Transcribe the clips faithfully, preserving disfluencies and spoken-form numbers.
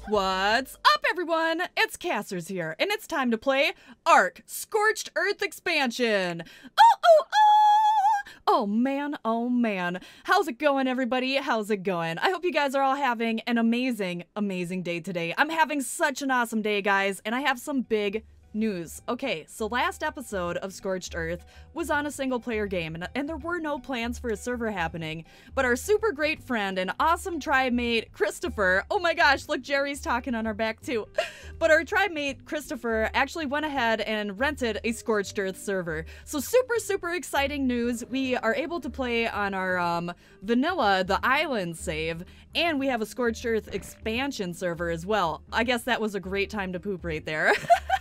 What's up, everyone? It's Cassers here, and it's time to play ARK Scorched Earth Expansion. Oh, oh, oh! Oh man, oh man. How's it going, everybody? How's it going? I hope you guys are all having an amazing, amazing day today. I'm having such an awesome day, guys, and I have some big news. Okay, so last episode of Scorched Earth was on a single player game, and, and there were no plans for a server happening, but our super great friend and awesome tribe mate Christopher, oh my gosh, look, Jerry's talking on our back too, but our tribe mate Christopher actually went ahead and rented a Scorched Earth server. So super, super exciting news. We are able to play on our um, vanilla, the island save, and we have a Scorched Earth expansion server as well. I guess that was a great time to poop right there.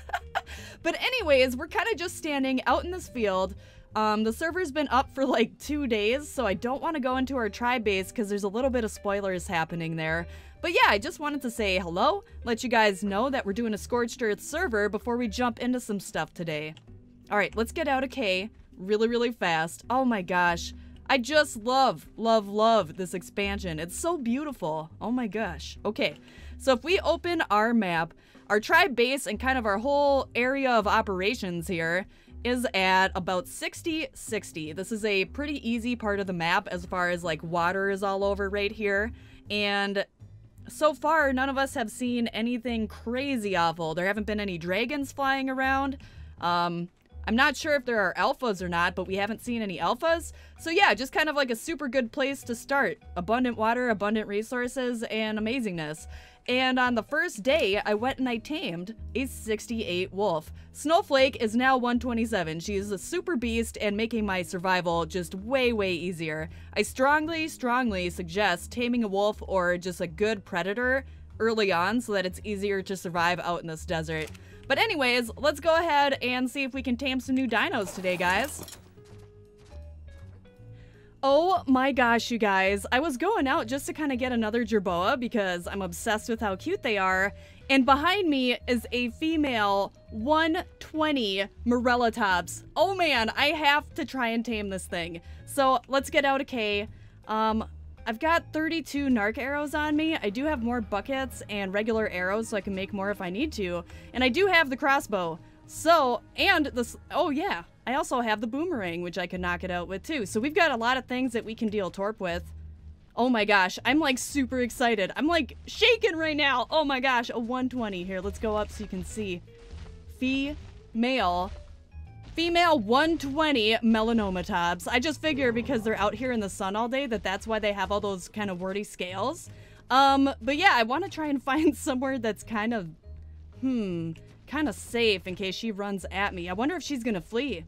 But anyways, we're kind of just standing out in this field. Um, the server's been up for like two days, so I don't want to go into our tribe base because there's a little bit of spoilers happening there. But yeah, I just wanted to say hello, let you guys know that we're doing a Scorched Earth server before we jump into some stuff today. Alright, let's get out of K really, really fast. Oh my gosh. I just love, love, love this expansion. It's so beautiful. Oh my gosh. Okay, so if we open our map, our tribe base and kind of our whole area of operations here is at about sixty sixty. This is a pretty easy part of the map as far as like water is all over right here. And so far, none of us have seen anything crazy awful. There haven't been any dragons flying around. Um, I'm not sure if there are alphas or not, but we haven't seen any alphas. So yeah, just kind of like a super good place to start. Abundant water, abundant resources, and amazingness. And on the first day, I went and I tamed a sixty-eight wolf. Snowflake is now one twenty-seven. She is a super beast and making my survival just way, way easier. I strongly, strongly suggest taming a wolf or just a good predator early on so that it's easier to survive out in this desert. But anyways, let's go ahead and see if we can tame some new dinos today, guys. Oh my gosh, you guys. I was going out just to kind of get another jerboa because I'm obsessed with how cute they are. And behind me is a female one twenty Morellatops. Oh man, I have to try and tame this thing. So let's get out of K. Um, I've got thirty-two narc arrows on me. I do have more buckets and regular arrows so I can make more if I need to. And I do have the crossbow. So, and this, oh yeah, I also have the boomerang, which I can knock it out with too. So we've got a lot of things that we can deal torp with. Oh my gosh, I'm like super excited. I'm like shaking right now. Oh my gosh, a one twenty here. Let's go up so you can see. Female, female one twenty Melanomatobs. I just figure because they're out here in the sun all day that that's why they have all those kind of warty scales. Um, but yeah, I want to try and find somewhere that's kind of, hmm... kind of safe in case she runs at me. I wonder if she's gonna flee.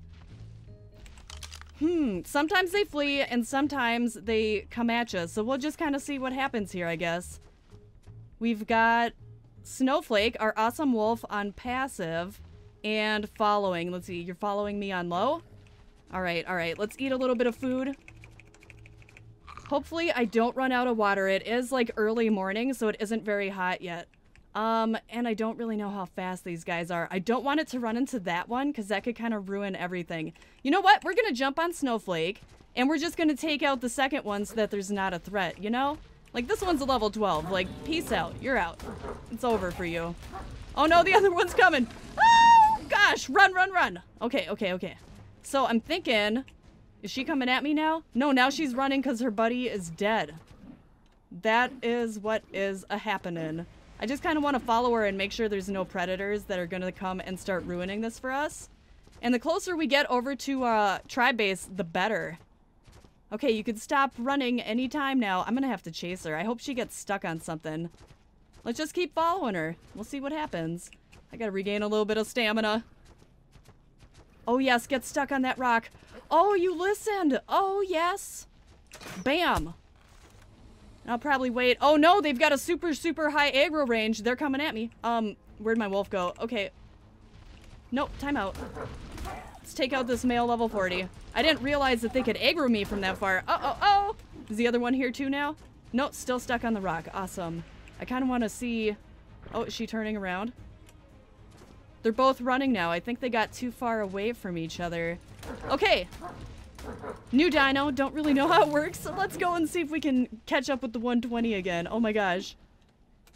Hmm, sometimes they flee and sometimes they come at you, so we'll just kind of see what happens here, I guess. We've got Snowflake, our awesome wolf, on passive and following. Let's see, you're following me on low? Alright, alright, let's eat a little bit of food. Hopefully I don't run out of water. It is like early morning, so it isn't very hot yet. Um, and I don't really know how fast these guys are. I don't want it to run into that one because that could kind of ruin everything. You know what? We're going to jump on Snowflake and we're just going to take out the second one so that there's not a threat, you know? Like this one's a level twelve. Like, peace out. You're out. It's over for you. Oh no, the other one's coming. Oh gosh, run, run, run. Okay, okay, okay. So I'm thinking, is she coming at me now? No, now she's running because her buddy is dead. That is what is a happening. I just kind of want to follow her and make sure there's no predators that are going to come and start ruining this for us. And the closer we get over to uh, tribe base, the better. Okay, you can stop running anytime now. I'm going to have to chase her. I hope she gets stuck on something. Let's just keep following her. We'll see what happens. I got to regain a little bit of stamina. Oh yes, get stuck on that rock. Oh, you listened. Oh yes. Bam. I'll probably wait. Oh no, they've got a super, super high aggro range. They're coming at me. Um, where'd my wolf go? Okay. Nope, time out. Let's take out this male level forty. I didn't realize that they could aggro me from that far. Uh oh, oh! Is the other one here too now? Nope, still stuck on the rock. Awesome. I kind of want to see... Oh, is she turning around? They're both running now. I think they got too far away from each other. Okay. New dino. Don't really know how it works, so let's go and see if we can catch up with the one twenty again. Oh my gosh.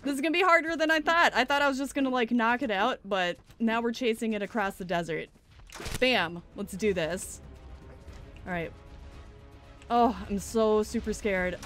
This is gonna be harder than I thought. I thought I was just gonna like knock it out, but now we're chasing it across the desert. Bam, let's do this. All right. Oh, I'm so super scared.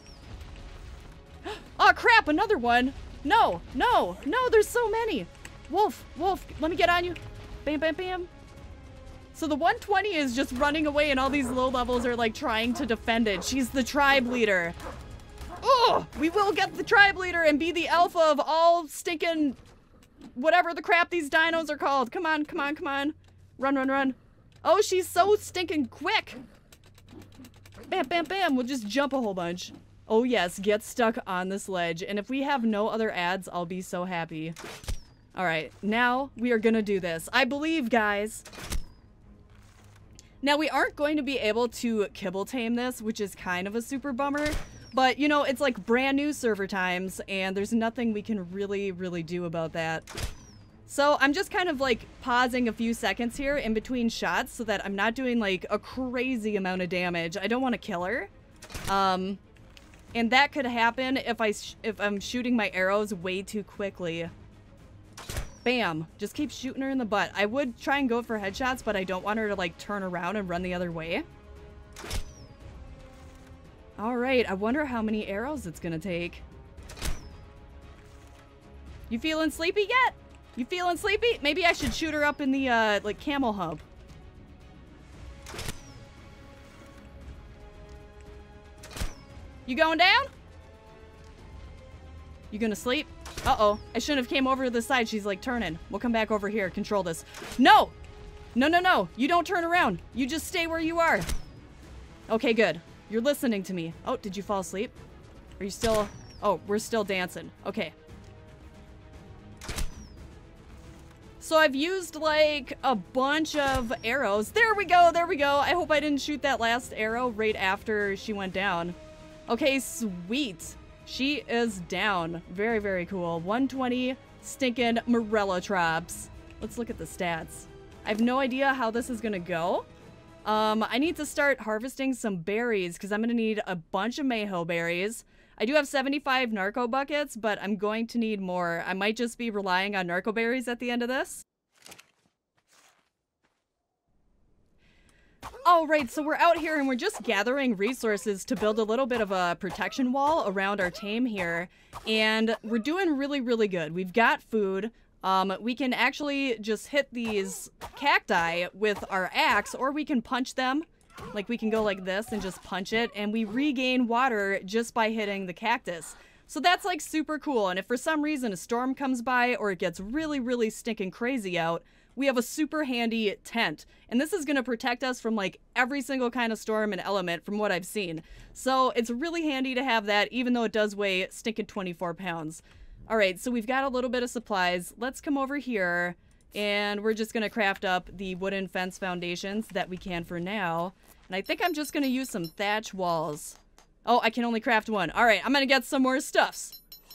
Oh crap, another one. No, no, no, there's so many. Wolf, wolf, let me get on you. Bam, bam, bam. So the one twenty is just running away and all these low levels are like trying to defend it. She's the tribe leader. Oh, we will get the tribe leader and be the alpha of all stinking whatever the crap these dinos are called. Come on, come on, come on. Run, run, run. Oh, she's so stinking quick. Bam, bam, bam. We'll just jump a whole bunch. Oh yes, get stuck on this ledge. And if we have no other ads, I'll be so happy. All right, now we are gonna do this. I believe, guys. Now we aren't going to be able to kibble tame this, which is kind of a super bummer. But, you know, it's like brand new server times, and there's nothing we can really, really do about that. So I'm just kind of like pausing a few seconds here in between shots so that I'm not doing like a crazy amount of damage. I don't want to kill her. Um, and that could happen if, I sh if I'm shooting my arrows way too quickly. Bam. Just keep shooting her in the butt. I would try and go for headshots, but I don't want her to like turn around and run the other way. All right, I wonder how many arrows it's gonna take. You feeling sleepy yet? You feeling sleepy? Maybe I should shoot her up in the, uh, like, camel hump. You going down? You gonna sleep? Uh-oh, I shouldn't have came over to the side. She's, like, turning. We'll come back over here, control this. No! No, no, no, you don't turn around. You just stay where you are. Okay, good. You're listening to me. Oh, did you fall asleep? Are you still... Oh, we're still dancing. Okay. So I've used, like, a bunch of arrows. There we go, there we go. I hope I didn't shoot that last arrow right after she went down. Okay, sweet. She is down. Very, very cool. one twenty stinking Morellatops. Let's look at the stats. I have no idea how this is gonna go. Um, I need to start harvesting some berries because I'm going to need a bunch of mayho berries. I do have seventy-five narco buckets, but I'm going to need more. I might just be relying on narco berries at the end of this. All right, so we're out here and we're just gathering resources to build a little bit of a protection wall around our tame here. And we're doing really, really good. We've got food. Um, we can actually just hit these cacti with our axe, or we can punch them. Like, we can go like this and just punch it, and we regain water just by hitting the cactus. So that's, like, super cool, and if for some reason a storm comes by or it gets really, really stinking crazy out, we have a super handy tent. And this is going to protect us from, like, every single kind of storm and element from what I've seen. So it's really handy to have that, even though it does weigh stinking twenty-four pounds. All right, so we've got a little bit of supplies. Let's come over here, and we're just going to craft up the wooden fence foundations that we can for now. And I think I'm just going to use some thatch walls. Oh, I can only craft one. All right, I'm going to get some more stuffs.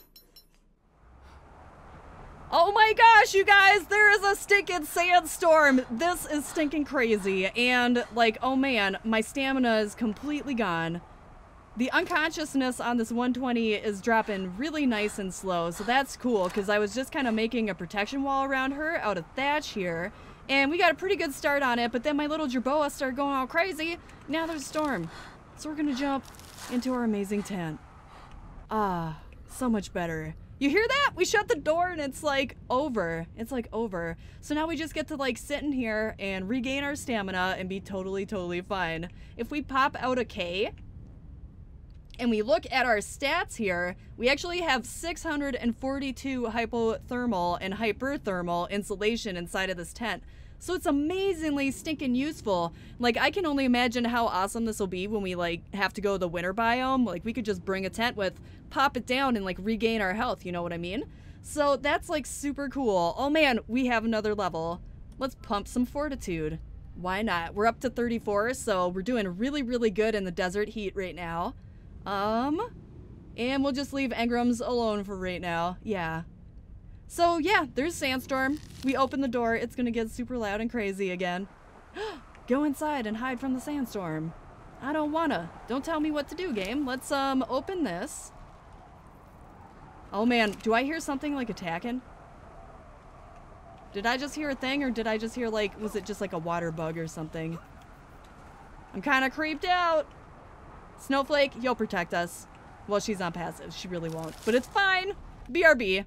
Oh my gosh, you guys, there is a stinking sandstorm. This is stinking crazy. And, like, oh man, my stamina is completely gone. The unconsciousness on this one twenty is dropping really nice and slow, so that's cool, because I was just kind of making a protection wall around her out of thatch here, and we got a pretty good start on it, but then my little jerboa started going all crazy. Now there's a storm. So we're gonna jump into our amazing tent. Ah, so much better. You hear that? We shut the door and it's like over. It's like over. So now we just get to like sit in here and regain our stamina and be totally, totally fine. If we pop out a K, and we look at our stats here, we actually have six hundred forty-two hypothermal and hyperthermal insulation inside of this tent. So it's amazingly stinking useful. Like, I can only imagine how awesome this will be when we, like, have to go to the winter biome. Like, we could just bring a tent with, pop it down, and, like, regain our health, you know what I mean? So that's, like, super cool. Oh, man, we have another level. Let's pump some fortitude. Why not? We're up to thirty-four, so we're doing really, really good in the desert heat right now. Um, and we'll just leave engrams alone for right now. Yeah. So, yeah, there's Sandstorm. We open the door. It's gonna get super loud and crazy again. Go inside and hide from the sandstorm. I don't wanna. Don't tell me what to do, game. Let's, um, open this. Oh man, do I hear something like attacking? Did I just hear a thing, or did I just hear like, was it just like a water bug or something? I'm kind of creeped out. Snowflake, you'll protect us. Well, she's on passive. She really won't, but it's fine. B R B.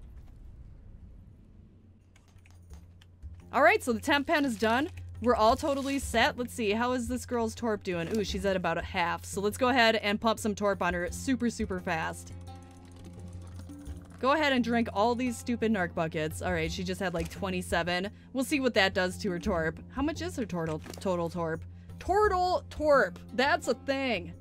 All right, so the temp pen is done. We're all totally set. Let's see, how is this girl's torp doing? Ooh, she's at about a half. So let's go ahead and pump some torp on her super, super fast. Go ahead and drink all these stupid narc buckets. All right, she just had like twenty-seven. We'll see what that does to her torp. How much is her total, total torp? Total torp, that's a thing.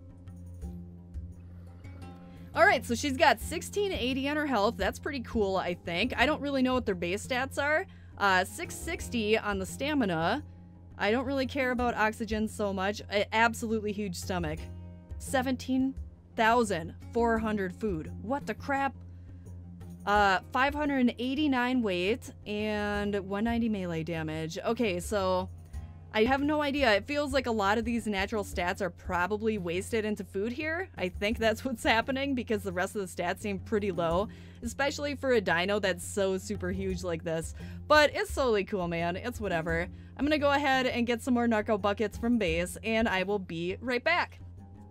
All right, so she's got sixteen eighty on her health. That's pretty cool, I think. I don't really know what their base stats are. Uh, six sixty on the stamina. I don't really care about oxygen so much. A absolutely huge stomach. seventeen thousand four hundred food. What the crap? Uh, five hundred eighty-nine weight and one ninety melee damage. Okay, so I have no idea. It feels like a lot of these natural stats are probably wasted into food here. I think that's what's happening because the rest of the stats seem pretty low, especially for a dino that's so super huge like this. But it's totally cool, man. It's whatever. I'm gonna go ahead and get some more narco buckets from base, and I will be right back.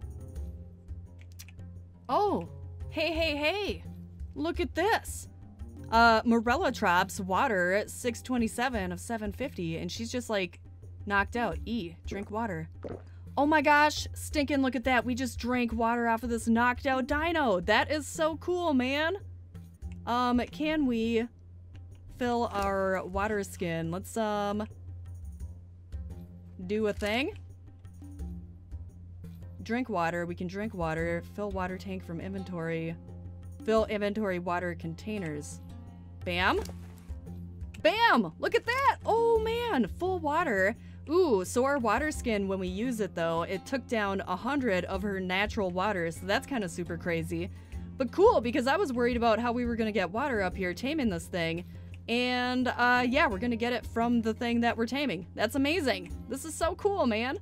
Oh, hey, hey, hey. Look at this. Uh, Morellatops water, six twenty-seven of seven fifty, and she's just like knocked out. E, drink water. Oh my gosh, stinking look at that. We just drank water off of this knocked out dino. That is so cool, man. Um, can we fill our water skin? Let's, um, do a thing. Drink water. We can drink water. Fill water tank from inventory. Fill inventory water containers. Bam. Bam! Look at that! Oh man, full water. Ooh, so our water skin, when we use it though, it took down a hundred of her natural water, so that's kind of super crazy. But cool, because I was worried about how we were gonna get water up here taming this thing. And uh, yeah, we're gonna get it from the thing that we're taming. That's amazing. This is so cool, man.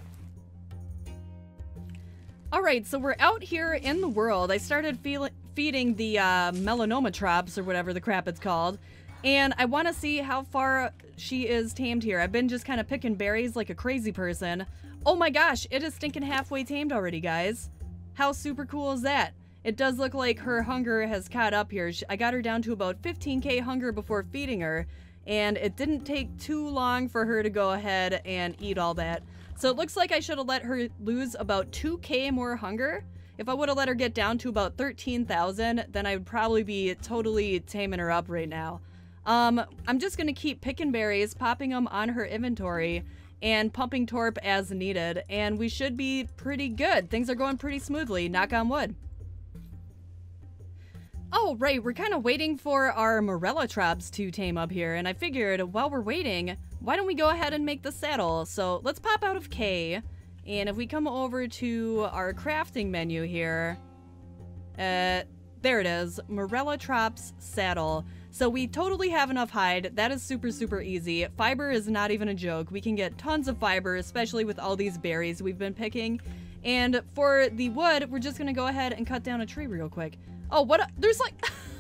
All right, so we're out here in the world. I started feeling feeding the uh, melanomatrops, or whatever the crap it's called, and I want to see how far she is tamed here. I've been just kind of picking berries like a crazy person. Oh my gosh, it is stinking halfway tamed already, guys. How super cool is that? It does look like her hunger has caught up here. I got her down to about fifteen K hunger before feeding her, and it didn't take too long for her to go ahead and eat all that. So it looks like I should have let her lose about two K more hunger. If I would have let her get down to about thirteen thousand, then I would probably be totally taming her up right now. Um, I'm just going to keep picking berries, popping them on her inventory, and pumping torp as needed, and we should be pretty good. Things are going pretty smoothly, knock on wood. Oh, right, we're kind of waiting for our Morellatops to tame up here, and I figured while we're waiting, why don't we go ahead and make the saddle? So let's pop out of K. And if we come over to our crafting menu here, uh, there it is, Morellatops saddle. So we totally have enough hide. That is super, super easy. Fiber is not even a joke. We can get tons of fiber, especially with all these berries we've been picking. And for the wood, we're just gonna go ahead and cut down a tree real quick. Oh, what? A, there's like,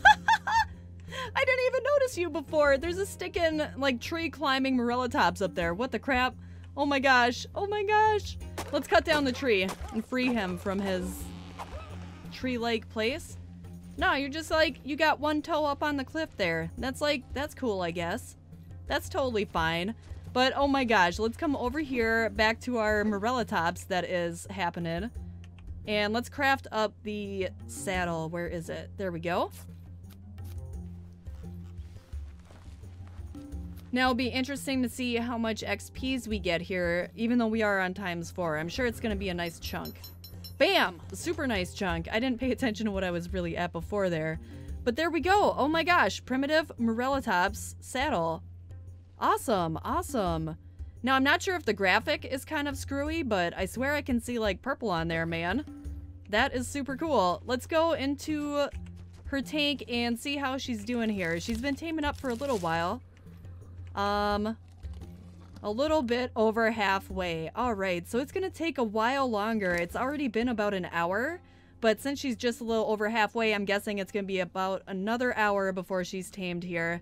I didn't even notice you before. There's a sticking like tree climbing Morellatops up there. What the crap? Oh my gosh. Oh my gosh. Let's cut down the tree and free him from his tree-like place. No, you're just like, you got one toe up on the cliff there. That's like, that's cool, I guess. That's totally fine. But oh my gosh, let's come over here back to our Morellatops that is happening. And let's craft up the saddle. Where is it? There we go. Now it'll be interesting to see how much X Ps we get here, even though we are on times four. I'm sure it's gonna be a nice chunk. Bam! A super nice chunk. I didn't pay attention to what I was really at before there. But there we go. Oh my gosh, primitive Morellatops saddle. Awesome, awesome. Now I'm not sure if the graphic is kind of screwy, but I swear I can see like purple on there, man. That is super cool. Let's go into her tank and see how she's doing here. She's been taming up for a little while. Um, a little bit over halfway. All right, so it's gonna take a while longer. It's already been about an hour, but since she's just a little over halfway, I'm guessing it's going to be about another hour before she's tamed here.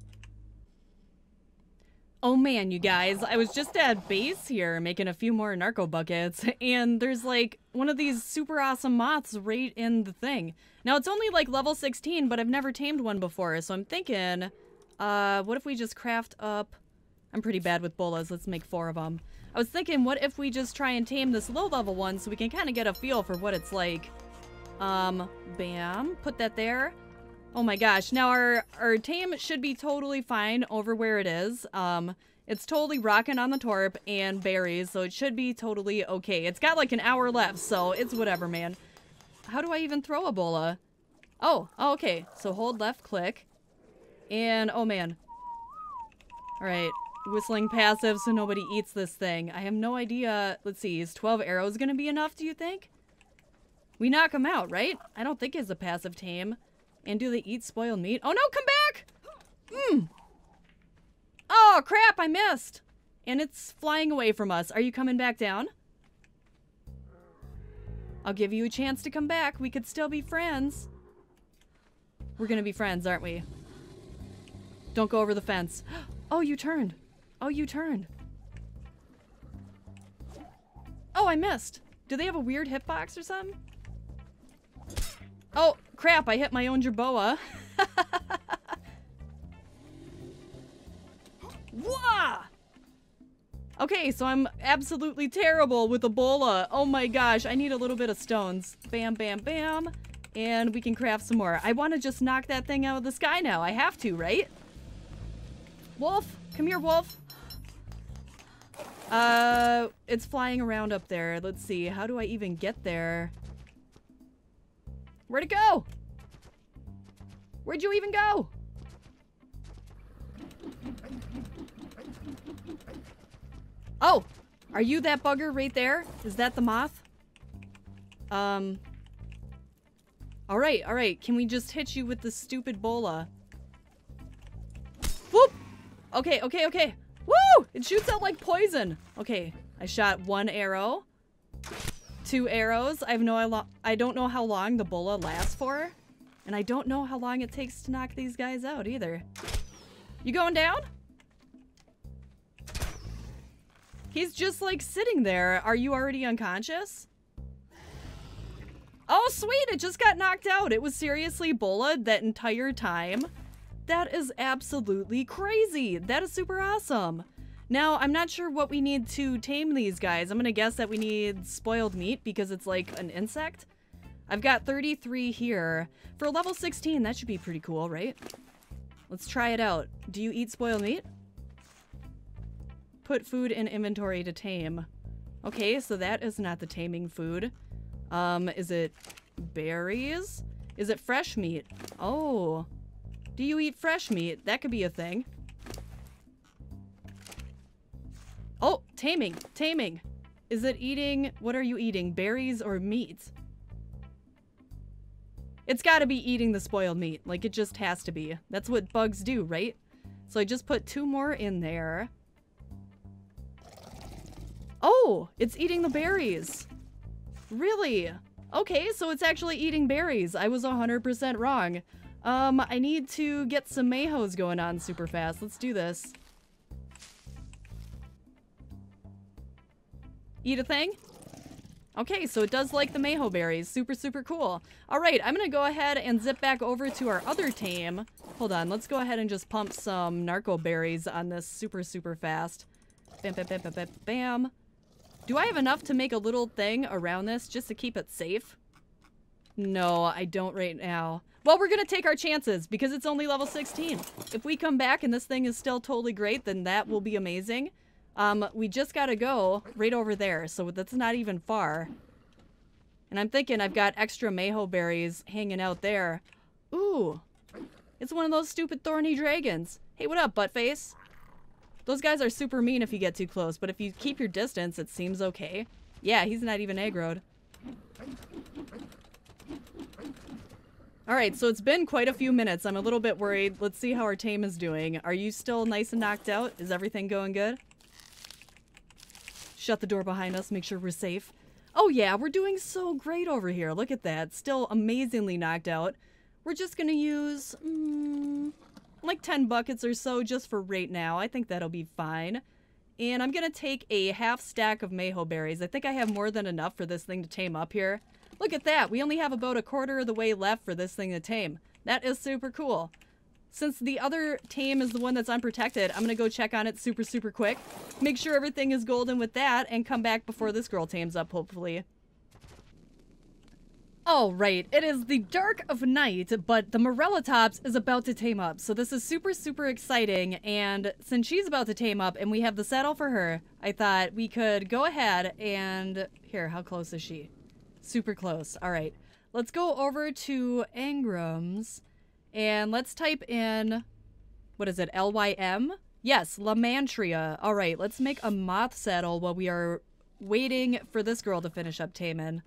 Oh man, you guys, I was just at base here making a few more narco buckets, and there's like one of these super awesome moths right in the thing. Now it's only like level sixteen, but I've never tamed one before, so I'm thinking, uh, what if we just craft up... I'm pretty bad with bolas, let's make four of them. I was thinking, what if we just try and tame this low level one so we can kind of get a feel for what it's like. Um, bam, put that there. Oh my gosh, now our, our tame should be totally fine over where it is. Um, it's totally rocking on the torp and berries, so it should be totally okay. It's got like an hour left, so it's whatever, man. How do I even throw a bola? Oh, oh okay, so hold left click. And, oh man. Alright, whistling passive so nobody eats this thing. I have no idea. Let's see, is twelve arrows gonna be enough, do you think? We knock them out, right? I don't think it's a passive tame. And do they eat spoiled meat? Oh no, come back! Hmm. Oh, crap, I missed. And it's flying away from us. Are you coming back down? I'll give you a chance to come back. We could still be friends. We're gonna be friends, aren't we? Don't go over the fence. Oh, you turned. Oh, you turned. Oh, I missed. Do they have a weird hitbox or something? Oh, crap, I hit my own jerboa. Wah! Okay, so I'm absolutely terrible with Ebola. Oh my gosh, I need a little bit of stones. Bam, bam, bam. And we can craft some more. I want to just knock that thing out of the sky now. I have to, right? Wolf, come here, Wolf. Uh, it's flying around up there. Let's see, how do I even get there? Where'd it go? Where'd you even go? Oh, are you that bugger right there? Is that the moth? Um. All right, all right. Can we just hit you with the stupid bola? Whoop! Okay, okay, okay. Woo! It shoots out like poison. Okay, I shot one arrow. Two arrows. I have no I don't know how long the bola lasts for. And I don't know how long it takes to knock these guys out either. You going down? He's just like sitting there. Are you already unconscious? Oh sweet, it just got knocked out. It was seriously bola that entire time. That is absolutely crazy. That is super awesome. Now, I'm not sure what we need to tame these guys. I'm gonna guess that we need spoiled meat because it's like an insect. I've got thirty-three here. For level sixteen, that should be pretty cool, right? Let's try it out. Do you eat spoiled meat? Put food in inventory to tame. Okay, so that is not the taming food. Um, is it berries? Is it fresh meat? Oh. Do you eat fresh meat? That could be a thing. Oh, taming, taming. Is it eating, what are you eating? Berries or meat? It's gotta be eating the spoiled meat. Like, it just has to be. That's what bugs do, right? So I just put two more in there. Oh, it's eating the berries. Really? Okay, so it's actually eating berries. I was one hundred percent wrong. Um, I need to get some mayhoes going on super fast. Let's do this. Eat a thing? Okay, so it does like the mayho berries. Super, super cool. All right, I'm gonna go ahead and zip back over to our other tame. Hold on, let's go ahead and just pump some narco berries on this super, super fast. Bam, bam, bam, bam, bam, bam. Do I have enough to make a little thing around this just to keep it safe? No, I don't right now. Well, we're gonna take our chances because it's only level sixteen. If we come back and this thing is still totally great, then that will be amazing. Um, we just gotta go right over there, so that's not even far. And I'm thinking I've got extra mayho berries hanging out there. Ooh, it's one of those stupid thorny dragons. Hey, what up, buttface? Those guys are super mean if you get too close, but if you keep your distance, it seems okay. Yeah, he's not even aggroed. Alright, so it's been quite a few minutes. I'm a little bit worried. Let's see how our tame is doing. Are you still nice and knocked out? Is everything going good? Shut the door behind us, make sure we're safe. Oh yeah, we're doing so great over here. Look at that. Still amazingly knocked out. We're just gonna use mm, like ten buckets or so just for right now. I think that'll be fine. And I'm gonna take a half stack of mayho berries. I think I have more than enough for this thing to tame up here. Look at that. We only have about a quarter of the way left for this thing to tame. That is super cool. Since the other tame is the one that's unprotected, I'm gonna go check on it super, super quick. Make sure everything is golden with that and come back before this girl tames up, hopefully. All right, it is the dark of night, but the Morellatops is about to tame up. So this is super, super exciting. And since she's about to tame up and we have the saddle for her, I thought we could go ahead and... Here, how close is she? Super close. All right, let's go over to Engram's. And let's type in, what is it, L Y M? Yes, Lymantria. All right, let's make a moth saddle while we are waiting for this girl to finish up taming.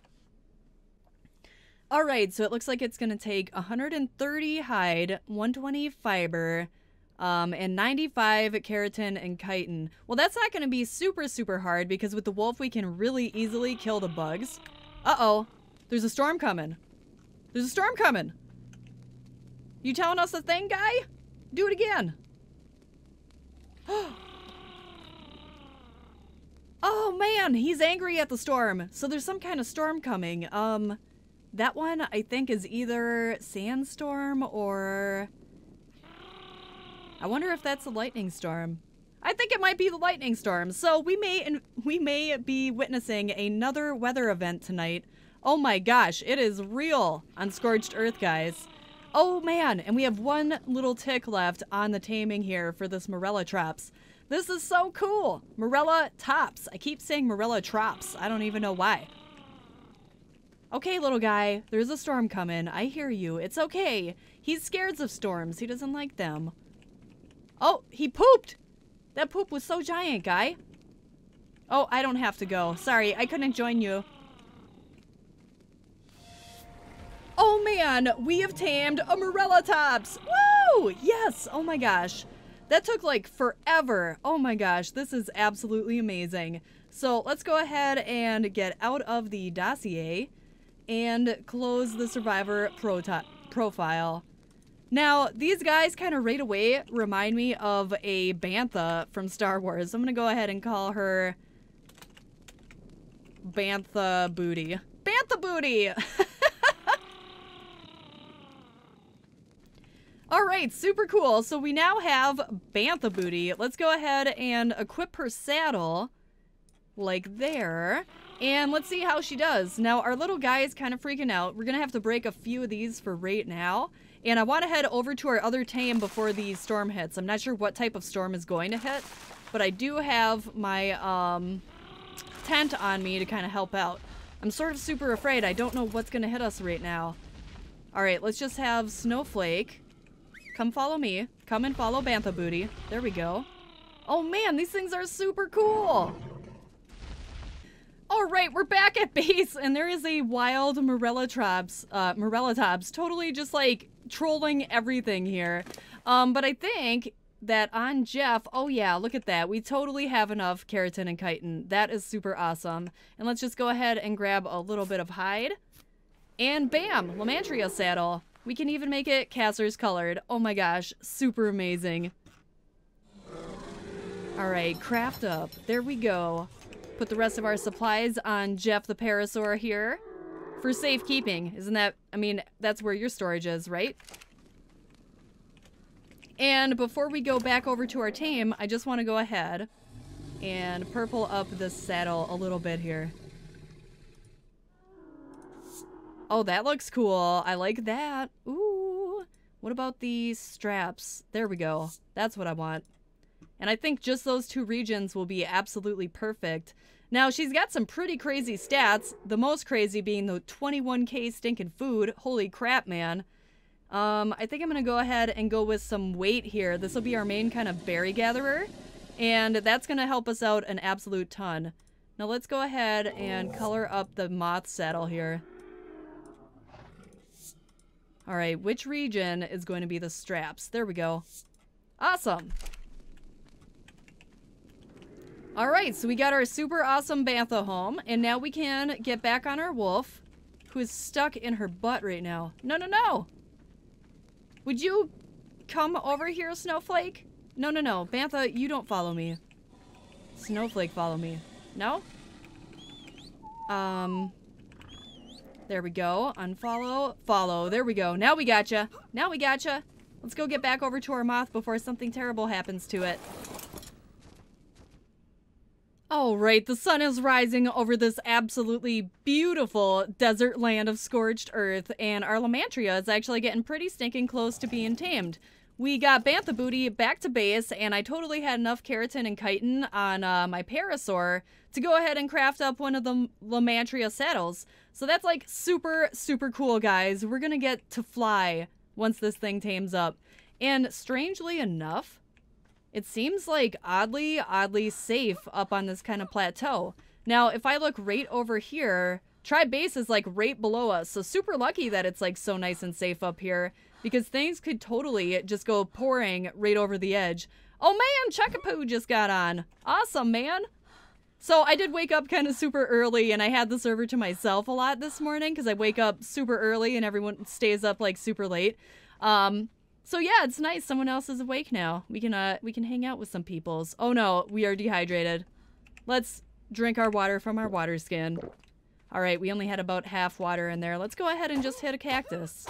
All right, so it looks like it's going to take one hundred thirty hide, one hundred twenty fiber, um, and ninety-five keratin and chitin. Well, that's not going to be super, super hard because with the wolf, we can really easily kill the bugs. Uh-oh, there's a storm coming. There's a storm coming. You telling us a thing, guy? Do it again. Oh, man, he's angry at the storm. So there's some kind of storm coming. Um, that one, I think, is either sandstorm or... I wonder if that's a lightning storm. I think it might be the lightning storm. So we may, we may be witnessing another weather event tonight. Oh my gosh, it is real on Scorched Earth, guys. Oh man, and we have one little tick left on the taming here for this Morellatops. This is so cool. Morellatops. I keep saying Morellatops. I don't even know why. Okay, little guy, there's a storm coming. I hear you. It's okay. He's scared of storms. He doesn't like them. Oh, he pooped. That poop was so giant, guy. Oh, I don't have to go. Sorry, I couldn't join you. Oh man, we have tamed a Morellatops! Woo! Yes! Oh my gosh. That took like forever. Oh my gosh, this is absolutely amazing. So let's go ahead and get out of the dossier and close the survivor pro profile. Now, these guys kind of right away remind me of a bantha from Star Wars. I'm gonna go ahead and call her Bantha Booty. Bantha Booty! All right, super cool. So we now have Bantha Booty. Let's go ahead and equip her saddle like there. And let's see how she does. Now, our little guy is kind of freaking out. We're going to have to break a few of these for right now. And I want to head over to our other tame before the storm hits. I'm not sure what type of storm is going to hit, but I do have my um, tent on me to kind of help out. I'm sort of super afraid. I don't know what's going to hit us right now. All right, let's just have Snowflake. Come follow me. Come and follow Bantha Booty. There we go. Oh man, these things are super cool. All right, we're back at base, and there is a wild Morellatops, uh, Morellatops, totally just like trolling everything here. Um, but I think that on Jeff, oh yeah, look at that. We totally have enough keratin and chitin. That is super awesome. And let's just go ahead and grab a little bit of hide. And bam, Lymantria saddle. We can even make it Cassers colored. Oh my gosh, super amazing. All right, craft up. There we go. Put the rest of our supplies on Jeff the Parasaur here for safekeeping. Isn't that, I mean, that's where your storage is, right? And before we go back over to our tame, I just want to go ahead and purple up this saddle a little bit here. Oh, that looks cool. I like that. Ooh. What about these straps? There we go. That's what I want. And I think just those two regions will be absolutely perfect. Now, she's got some pretty crazy stats. The most crazy being the twenty-one K stinking food. Holy crap, man. Um, I think I'm going to go ahead and go with some weight here. This will be our main kind of berry gatherer. And that's going to help us out an absolute ton. Now, let's go ahead and color up the moth saddle here. All right, which region is going to be the straps? There we go. Awesome. Alright, so we got our super awesome bantha home, and now we can get back on our wolf, who is stuck in her butt right now. No, no, no! Would you come over here, Snowflake? No, no, no. Bantha, you don't follow me. Snowflake, follow me. No? Um... There we go. Unfollow. Follow. There we go. Now we gotcha. Now we gotcha. Let's go get back over to our moth before something terrible happens to it. Alright, the sun is rising over this absolutely beautiful desert land of scorched earth, and our Lymantria is actually getting pretty stinking close to being tamed. We got Bantha Booty back to base, and I totally had enough keratin and chitin on uh, my Parasaur to go ahead and craft up one of the Lymantria saddles. So that's like super, super cool, guys. We're gonna get to fly once this thing tames up. And strangely enough, it seems like oddly, oddly safe up on this kind of plateau. Now, if I look right over here, Tribe Base is like right below us. So super lucky that it's like so nice and safe up here, because things could totally just go pouring right over the edge. Oh man, Chuckapoo just got on. Awesome, man. So I did wake up kind of super early, and I had the server to myself a lot this morning because I wake up super early and everyone stays up like super late. Um, so yeah, it's nice. Someone else is awake now. We can uh we can hang out with some peoples. Oh no, we are dehydrated. Let's drink our water from our water skin. All right, we only had about half water in there. Let's go ahead and just hit a cactus.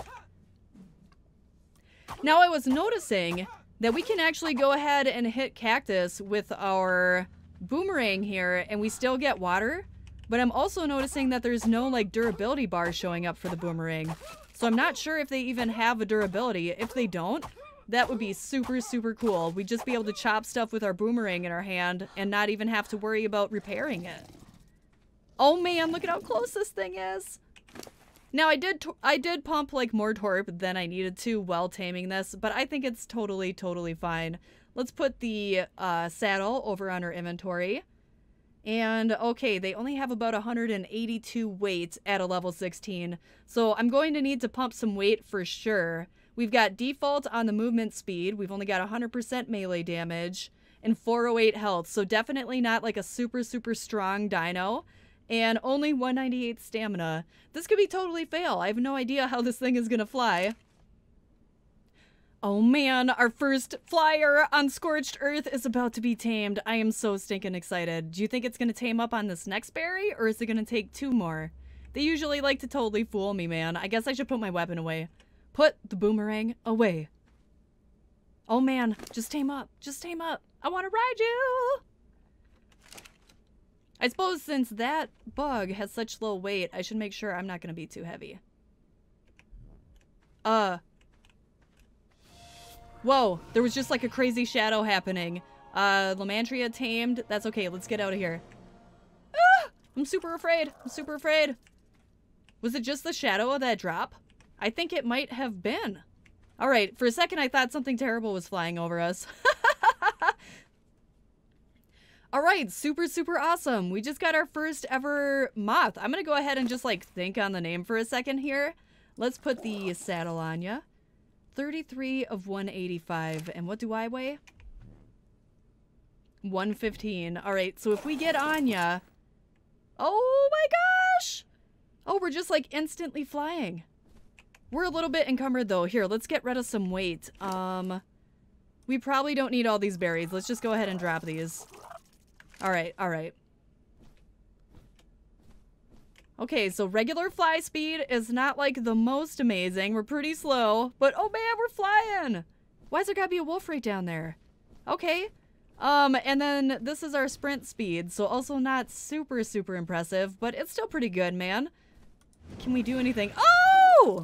Now I was noticing that we can actually go ahead and hit cactus with our boomerang here and we still get water, but I'm also noticing that there's no like durability bar showing up for the boomerang. So I'm not sure if they even have a durability. If they don't, that would be super, super cool. We'd just be able to chop stuff with our boomerang in our hand and not even have to worry about repairing it. Oh man, look at how close this thing is. Now I did I did pump like more torp than I needed to while taming this, but I think it's totally, totally fine. Let's put the uh, saddle over on our inventory. And okay, they only have about one hundred eighty-two weight at a level sixteen. So I'm going to need to pump some weight for sure. We've got default on the movement speed. We've only got one hundred percent melee damage and four oh eight health. So definitely not like a super, super strong dino. And only one ninety-eight stamina. This could be totally fail. I have no idea how this thing is gonna fly. Oh man, our first flyer on Scorched Earth is about to be tamed. I am so stinking excited. Do you think it's gonna tame up on this next berry, or is it gonna take two more? They usually like to totally fool me, man. I guess I should put my weapon away. Put the boomerang away. Oh man, just tame up. Just tame up. I wanna ride you! I suppose since that bug has such low weight, I should make sure I'm not gonna be too heavy. Uh... Whoa, there was just like a crazy shadow happening. Uh, Lymantria tamed. That's okay, let's get out of here. Ah! I'm super afraid. I'm super afraid. Was it just the shadow of that drop? I think it might have been. Alright, for a second I thought something terrible was flying over us. Alright, super, super awesome. We just got our first ever moth. I'm gonna go ahead and just like think on the name for a second here. Let's put the saddle on ya. thirty-three of one eighty-five. And what do I weigh? one fifteen. Alright, so if we get Anya... Oh my gosh! Oh, we're just like instantly flying. We're a little bit encumbered though. Here, let's get rid of some weight. Um, we probably don't need all these berries. Let's just go ahead and drop these. Alright, alright. Okay, so regular fly speed is not like the most amazing. We're pretty slow, but oh man, we're flying! Why's there gotta be a wolf right down there? Okay. Um, and then this is our sprint speed, so also not super, super impressive, but it's still pretty good, man. Can we do anything? Oh!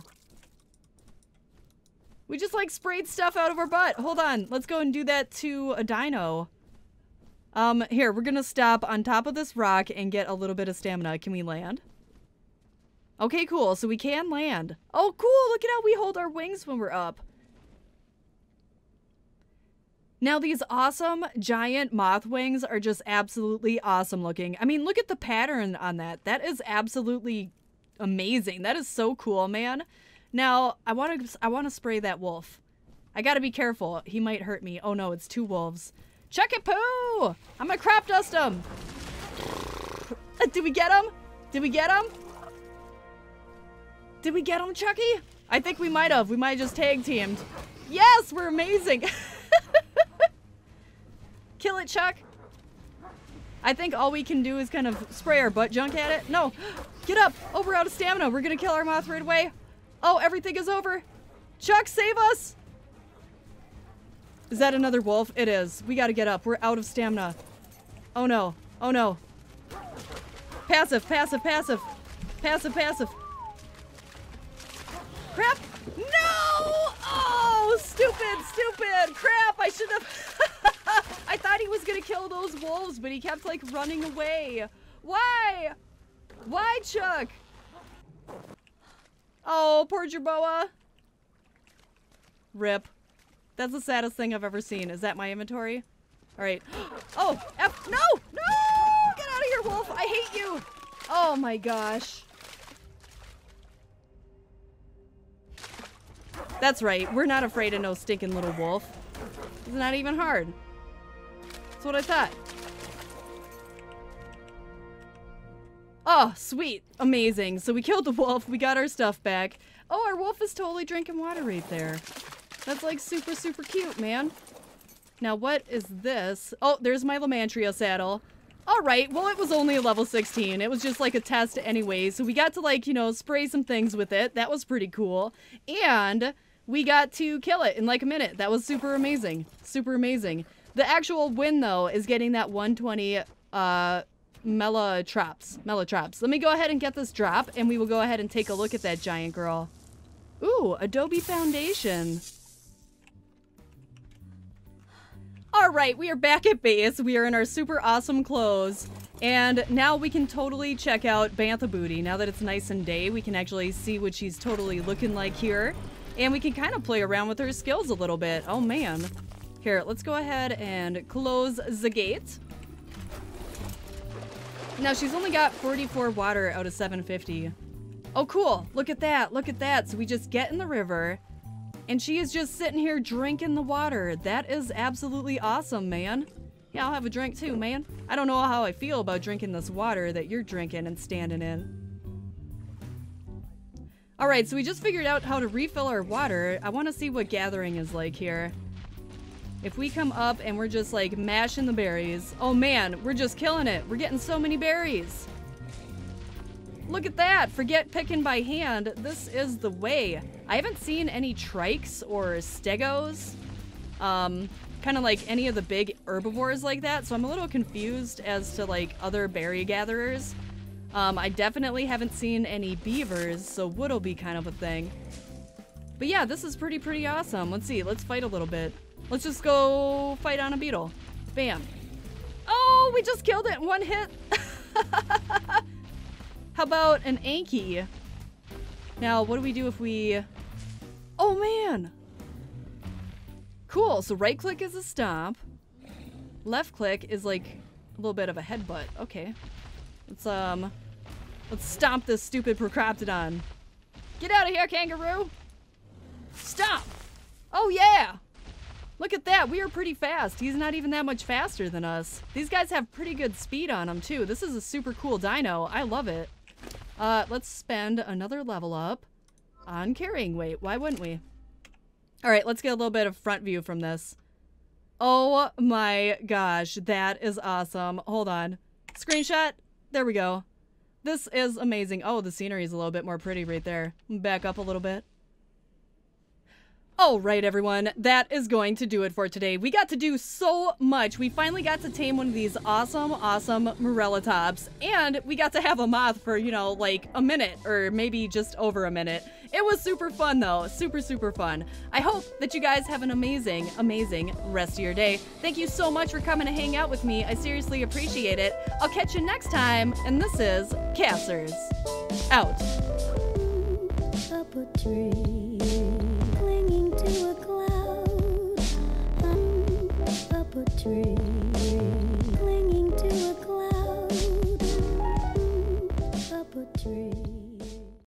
We just like sprayed stuff out of our butt. Hold on, let's go and do that to a dino. Um, here, we're gonna stop on top of this rock and get a little bit of stamina. Can we land? Okay, cool. So we can land. Oh, cool. Look at how we hold our wings when we're up. Now, these awesome giant moth wings are just absolutely awesome looking. I mean, look at the pattern on that. That is absolutely amazing. That is so cool, man. Now, I want to I want to spray that wolf. I gotta be careful. He might hurt me. Oh no, it's two wolves. Chuck it, poo! I'm gonna crop dust him. Did we get him? Did we get him? Did we get him, Chucky? I think we might have. We might have just tag teamed. Yes, we're amazing. Kill it, Chuck. I think all we can do is kind of spray our butt junk at it. No, get up. Oh, we're out of stamina. We're gonna kill our moth right away. Oh, everything is over. Chuck, save us. Is that another wolf? It is. We gotta get up. We're out of stamina. Oh no. Oh no. Passive, passive, passive. Passive, passive. Crap. No! Oh, stupid, stupid. Crap, I should have... I thought he was gonna kill those wolves, but he kept like running away. Why? Why, Chuck? Oh, poor Jerboa. Rip. That's the saddest thing I've ever seen. Is that my inventory? All right. Oh, F. No! No! Get out of here, wolf. I hate you. Oh my gosh. That's right. We're not afraid of no stinking little wolf. It's not even hard. That's what I thought. Oh, sweet. Amazing. So we killed the wolf. We got our stuff back. Oh, our wolf is totally drinking water right there. That's like super, super cute, man. Now, what is this? Oh, there's my Lymantria saddle. All right. Well, it was only a level sixteen. It was just like a test anyway. So we got to like, you know, spray some things with it. That was pretty cool. And we got to kill it in like a minute. That was super amazing. Super amazing. The actual win, though, is getting that one twenty uh, Mellotraps. Mellotraps. Let me go ahead and get this drop, and we will go ahead and take a look at that giant girl. Ooh, Adobe Foundation. All right, we are back at base. We are in our super awesome clothes. And now we can totally check out Bantha Booty. Now that it's nice and day, we can actually see what she's totally looking like here. And we can kind of play around with her skills a little bit. Oh, man. Here, let's go ahead and close the gate. Now, she's only got forty-four water out of seven fifty. Oh, cool. Look at that. Look at that. So we just get in the river. And she is just sitting here drinking the water. That is absolutely awesome, man. Yeah, I'll have a drink too, man. I don't know how I feel about drinking this water that you're drinking and standing in. All right, so we just figured out how to refill our water. I want to see what gathering is like here. If we come up and we're just like mashing the berries. Oh man, we're just killing it. We're getting so many berries. Look at that. Forget picking by hand. This is the way. I haven't seen any trikes or stegos. Um, kind of like any of the big herbivores like that. So I'm a little confused as to like other berry gatherers. Um, I definitely haven't seen any beavers, so wood'll be kind of a thing. But yeah, this is pretty, pretty awesome. Let's see. Let's fight a little bit. Let's just go fight on a beetle. Bam. Oh, we just killed it in one hit. How about an Anki? Now, what do we do if we... Oh, man. Cool. So right click is a stomp. Left click is like a little bit of a headbutt. Okay. Let's, um... Let's stomp this stupid Procroptodon. Get out of here, kangaroo! Stomp! Oh, yeah! Look at that. We are pretty fast. He's not even that much faster than us. These guys have pretty good speed on them, too. This is a super cool dino. I love it. Uh, let's spend another level up on carrying weight. Why wouldn't we? All right, let's get a little bit of front view from this. Oh my gosh, that is awesome. Hold on. Screenshot. There we go. This is amazing. Oh, the scenery is a little bit more pretty right there. Back up a little bit. All right, everyone, that is going to do it for today. We got to do so much. We finally got to tame one of these awesome, awesome Morellatops, and we got to have a moth for, you know, like a minute or maybe just over a minute. It was super fun, though. Super, super fun. I hope that you guys have an amazing, amazing rest of your day. Thank you so much for coming to hang out with me. I seriously appreciate it. I'll catch you next time, and this is Cassers. Out. Up a tree. To a cloud, up a tree.